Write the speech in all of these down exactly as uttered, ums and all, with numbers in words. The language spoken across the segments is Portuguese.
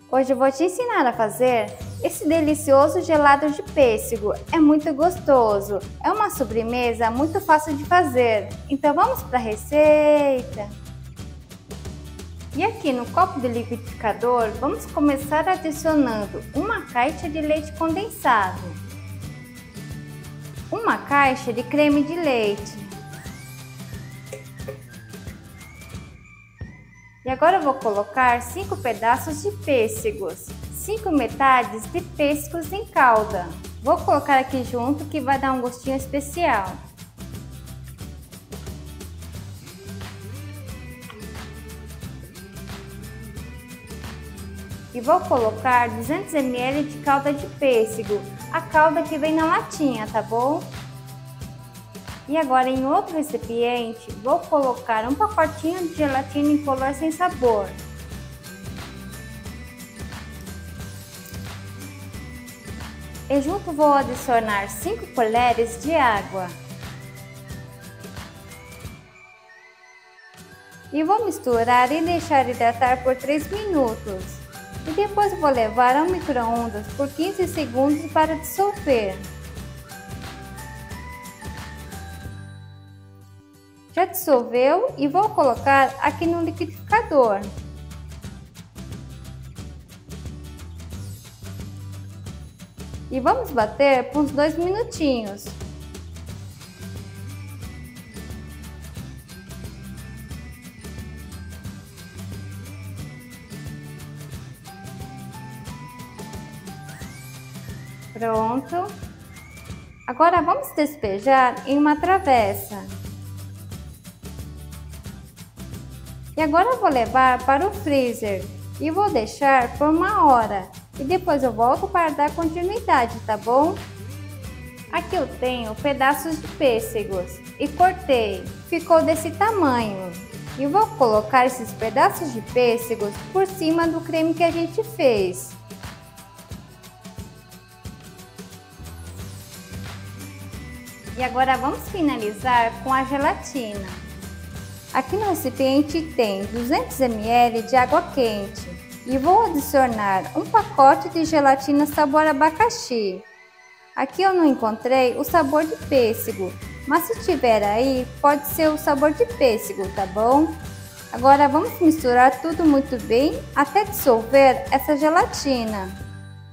Hoje eu vou te ensinar a fazer esse delicioso gelado de pêssego. É muito gostoso, é uma sobremesa muito fácil de fazer. Então vamos para a receita. E aqui no copo do liquidificador, vamos começar adicionando uma caixa de leite condensado, uma caixa de creme de leite. E agora eu vou colocar cinco pedaços de pêssegos, cinco metades de pêssegos em calda. Vou colocar aqui junto que vai dar um gostinho especial. E vou colocar duzentos mililitros de calda de pêssego, a calda que vem na latinha, tá bom? E agora em outro recipiente, vou colocar um pacotinho de gelatina incolor sem sabor. E junto vou adicionar cinco colheres de água. E vou misturar e deixar hidratar por três minutos. E depois vou levar ao micro-ondas por quinze segundos para dissolver. Já dissolveu e vou colocar aqui no liquidificador. E vamos bater por uns dois minutinhos. Pronto. Agora vamos despejar em uma travessa. E agora eu vou levar para o freezer e vou deixar por uma hora. E depois eu volto para dar continuidade, tá bom? Aqui eu tenho pedaços de pêssegos e cortei. Ficou desse tamanho. E vou colocar esses pedaços de pêssegos por cima do creme que a gente fez. E agora vamos finalizar com a gelatina. Aqui no recipiente tem duzentos mililitros de água quente e vou adicionar um pacote de gelatina sabor abacaxi. Aqui eu não encontrei o sabor de pêssego, mas se tiver aí, pode ser o sabor de pêssego, tá bom? Agora vamos misturar tudo muito bem até dissolver essa gelatina.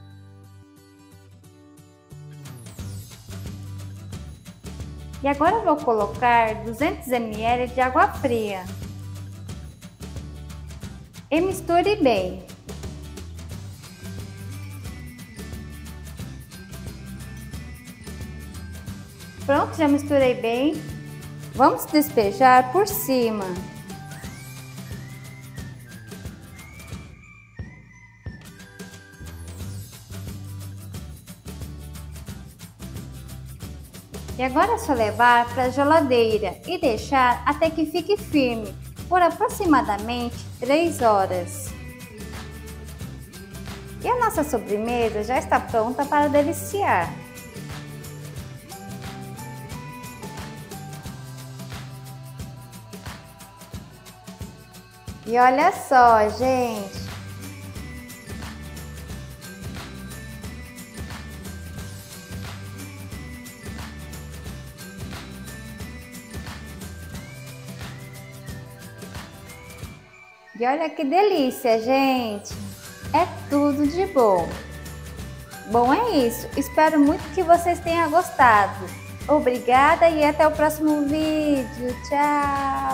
E agora eu vou colocar duzentos mililitros de água fria. E misture bem. Pronto, já misturei bem. Vamos despejar por cima. E agora é só levar para a geladeira e deixar até que fique firme por aproximadamente três horas. E a nossa sobremesa já está pronta para deliciar. E olha só, gente! E olha que delícia, gente! É tudo de bom! Bom, é isso. Espero muito que vocês tenham gostado. Obrigada e até o próximo vídeo. Tchau!